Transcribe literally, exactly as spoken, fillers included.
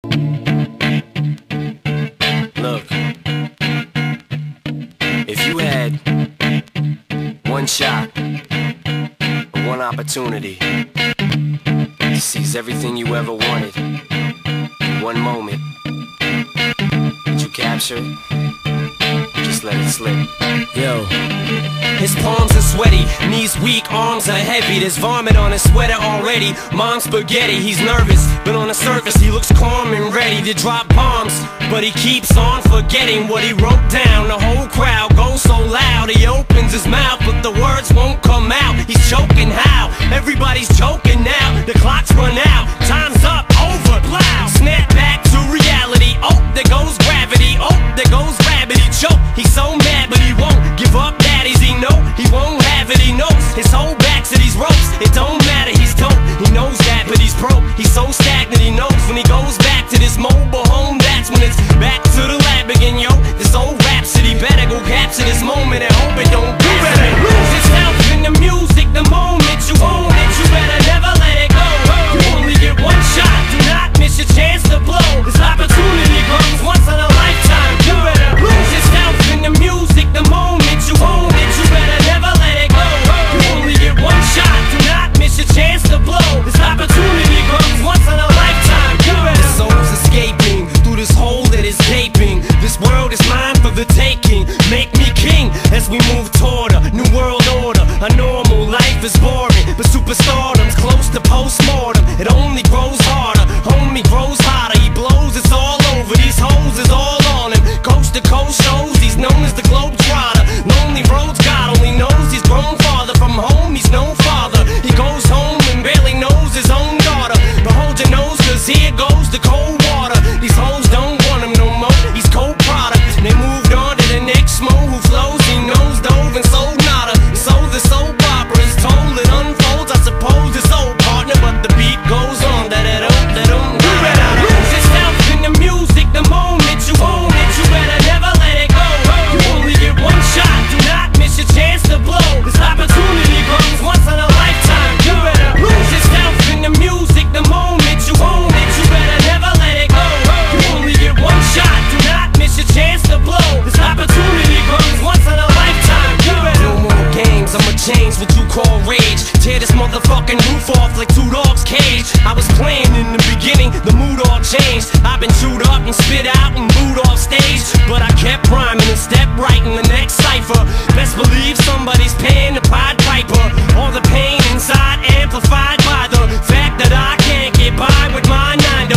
Look, if you had one shot, one opportunity to seize everything you ever wanted in one moment, did you capture it? Just let it slip. Yo. His palms are sweaty, knees weak, arms are heavy. There's vomit on his sweater already. Mom's spaghetti, he's nervous, but on the surface he looks calm and ready to drop bombs. But he keeps on forgetting what he wrote down. The whole crowd goes so loud, he opens his mouth, but the words won't come out. He's choking how? Everybody's choking now. The clock's run out, time's up, over, loud. Snap back to reality, oh, there goes gravity. Oh, there goes rabbit, he choke. He's so mad, but he won't give up. Daddies, he know he won't have it, he knows his whole back to these ropes. It don't matter, he's dope, he knows that, but he's broke. He's so stagnant, he knows when he goes back to this mobile home, that's when it's back to the lab again, yo. This old rhapsody better go capture this moment and hope it don't do it. Lose yourself in the music, the moment you own it, you better never let it go. You only get one shot, do not miss your chance to blow. This opportunity comes once in a lifetime. You better lose yourself in the music, the moment you own it, you better never let it go. You only get one shot, do not miss your chance to blow. This opportunity comes once in a lifetime. You better. The soul's escaping through this hole that is gaping. This world is mine for the taking. Make me king as we move toward a new world order. A normal life is boring, but superstardom's close to postmortem. It only grows harder, homie grows hotter. He blows, it's all over. These hoes is all on him. Coast to coast shows, he's known as the Globetrotter. Lonely roads, God only knows he's grown farther from home. He's no father. He goes home and barely knows his own daughter. But hold your nose, cause here goes the cold water. These hoes don't want him no more. He's cold product. They moved on to the next mo who flows. He knows dove and sold nada. So the soap opera is told, it unfolds. I suppose it's old partner, but the beat goes on. That it don't, that don't. You better lose yourself in the music, the moment you own it, you better never let it go. You only get one shot, do not miss your chance to blow. This opportunity comes once in a lifetime. You better lose yourself in the music, the moment you own it, you better never let it go. You only get one shot, do not miss your chance to blow. This opportunity comes once in a lifetime. You better. No more games, I'ma change what you call rage. Tear this motherfucking roof off like two dogs' cage. I was playing in the beginning, the mood all changed. I've been chewed up and spit out and booed off stage, but I kept rhyming and stepped right in the next cipher. Best believe somebody's paying the Pied Piper. All the pain inside amplified by the fact that I can't get by with my nine